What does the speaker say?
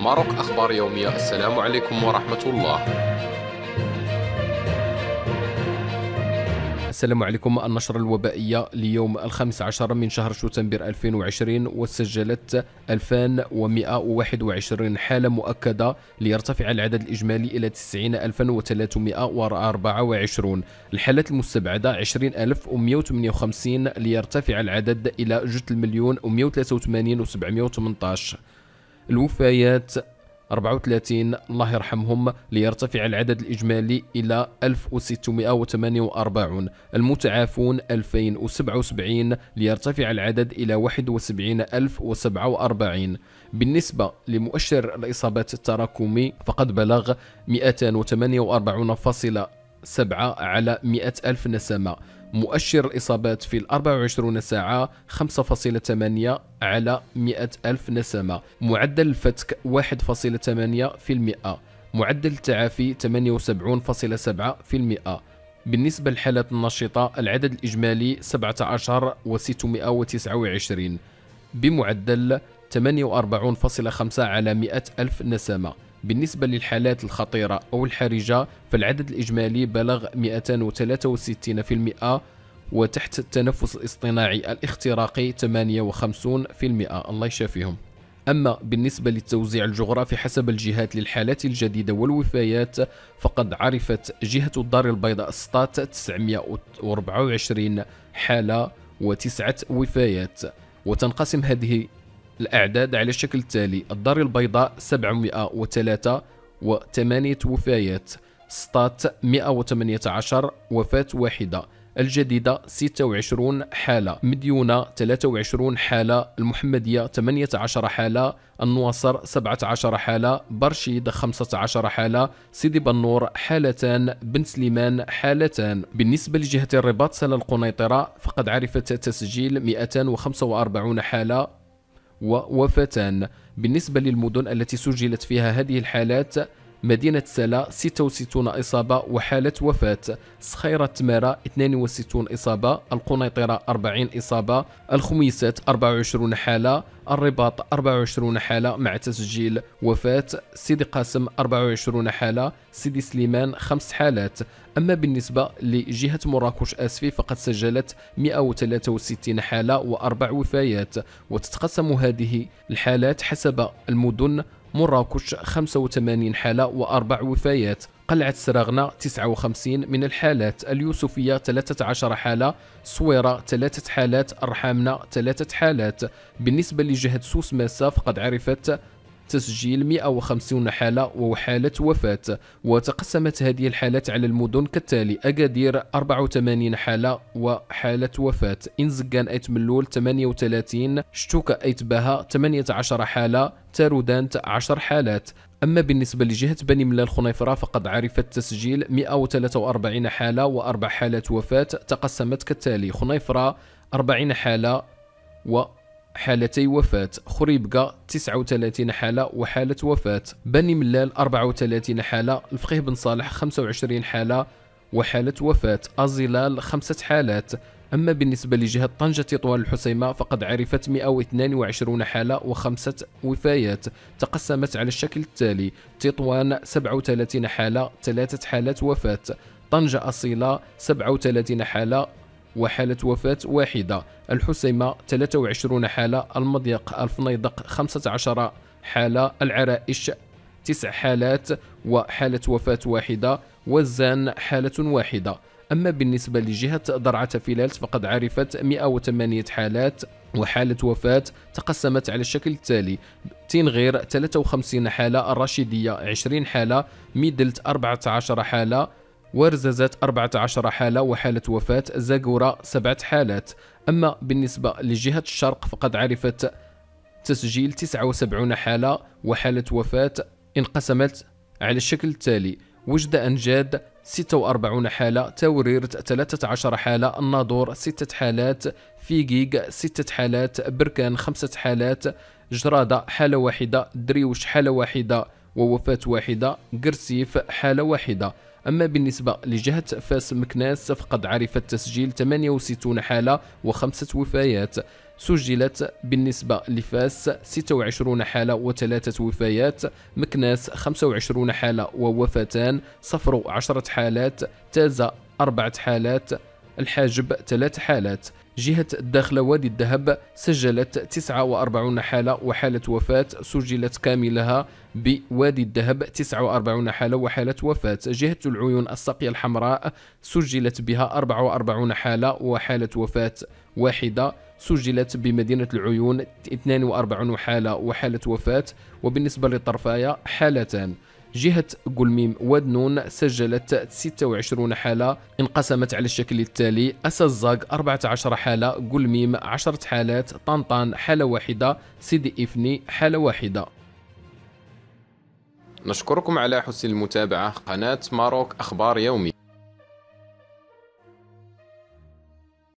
ماروك أخبار يومية. السلام عليكم ورحمة الله. السلام عليكم. النشرة الوبائية ليوم 15 من شهر شتنبر 2020، وسجلت 2121 حالة مؤكدة ليرتفع العدد الإجمالي إلى 90324. الحالات المستبعدة 20158 ليرتفع العدد إلى 1,183,718. الوفيات 34 الله يرحمهم ليرتفع العدد الإجمالي إلى 1648. المتعافون 2077 ليرتفع العدد إلى 71047. بالنسبة لمؤشر الإصابات التراكمي فقد بلغ 248.7 على 100 ألف نسمة. مؤشر الإصابات في 24 ساعة 5.8 على 100 ألف نسمة. معدل الفتك 1.8%. معدل التعافي 78.7%. بالنسبة للحالات النشطة العدد الإجمالي 17,629 بمعدل 48.5 على 100 ألف نسمة. بالنسبة للحالات الخطيرة أو الحرجة فالعدد الإجمالي بلغ 263%، وتحت التنفس الاصطناعي الاختراقي 58%. الله يشافيهم. أما بالنسبة للتوزيع الجغرافي حسب الجهات للحالات الجديدة والوفيات فقد عرفت جهة الدار البيضاء السطات 924 حالة و9 وفيات. وتنقسم هذه الأعداد على الشكل التالي: الدار البيضاء 703 و8 وفيات، سطات 118 وفاة واحدة، الجديدة 26 حالة، مديونة 23 حالة، المحمدية 18 حالة، النواصر 17 حالة، برشيد 15 حالة، سيدي بنور حالتان، بن سليمان حالتان. بالنسبة لجهة الرباط سلا القنيطرة فقد عرفت تسجيل 245 حالة ووفاتان. بالنسبة للمدن التي سجلت فيها هذه الحالات: مدينة سلا 66 إصابة وحالة وفاة، صخيرة تمارة 62 إصابة، القنيطرة 40 إصابة، الخميسات 24 حالة، الرباط 24 حالة مع تسجيل وفاة، سيدي قاسم 24 حالة، سيدي سليمان 5 حالات. أما بالنسبة لجهة مراكش آسفي فقد سجلت 163 حالة و4 وفيات. وتتقسم هذه الحالات حسب المدن: مراكش 85 حالة و4 وفيات، قلعة سراغنة 59 من الحالات، اليوسفية 13 حالة، صويرة 3 حالات، الرحامنة 3 حالات. بالنسبة لجهة سوس ماسا فقد عرفت تسجيل 150 حالة وحالة وفاة. وتقسمت هذه الحالات على المدن كالتالي: أكادير 84 حالة وحالة وفاة، إنزقان أيت ملول 38، شتوكا أيت باها 18 حالة، تارودانت 10 حالات. أما بالنسبة لجهة بني ملال خنيفرة فقد عرفت تسجيل 143 حالة و4 حالات وفاة. تقسمت كالتالي: خنيفرة 40 حالة وحالتي وفاة، خريبكا 39 حالة وحالة وفاة، بني ملال 34 حالة، الفقيه بن صالح 25 حالة وحالة وفاة، أزيلال 5 حالات. أما بالنسبة لجهة طنجة تطوان الحسيمة فقد عرفت 122 حالة و5 وفيات. تقسمت على الشكل التالي: تطوان 37 حالة 3 حالات وفاة، طنجة أصيلة 37 حالة وحالة وفاة واحدة، الحسيمة 23 حالة، المضيق الفنيدق 15 حالة، العرائش 9 حالات وحالة وفاة واحدة، والزان حالة واحدة. أما بالنسبة لجهة درعا فيلالت فقد عرفت 108 حالات وحالة وفاة. تقسمت على الشكل التالي: تنغير 53 حالة، الرشيدية 20 حالة، ميدلت 14 حالة، ورزازات 14 حالة وحالة وفاة، زاغورة 7 حالات. أما بالنسبة لجهة الشرق فقد عرفت تسجيل 79 حالة وحالة وفاة. انقسمت على الشكل التالي: وجدة أنجاد 46 حالة، توريرت 13 حالة، الناظور 6 حالات، فيقيق 6 حالات، بركان 5 حالات، جرادة حالة واحدة، دريوش حالة واحدة ووفاة واحدة، قرسيف حالة واحدة. أما بالنسبة لجهة فاس مكناس فقد عرفت تسجيل 68 حالة و5 وفيات. سجلت بالنسبة لفاس 26 حالة و3 وفيات، مكناس 25 حالة ووفاتان، صفر 10 حالات، تازة 4 حالات، الحاجب 3 حالات. جهة الداخلة وادي الذهب سجلت 49 حالة وحالة وفاة، سجلت كاملها بوادي الذهب 49 حالة وحالة وفاة. جهة العيون الساقية الحمراء سجلت بها 44 حالة وحالة وفاة واحدة، سجلت بمدينة العيون 42 حالة وحالة وفاة، وبالنسبة للطرفاية حالتان. جهة قلميم ودنون سجلت 26 حالة، انقسمت على الشكل التالي: أسزاق 14 حالة، قلميم 10 حالات، طنطان حالة واحدة، سيدي إفني حالة واحدة. نشكركم على حسن المتابعة. قناة ماروك أخبار يومي.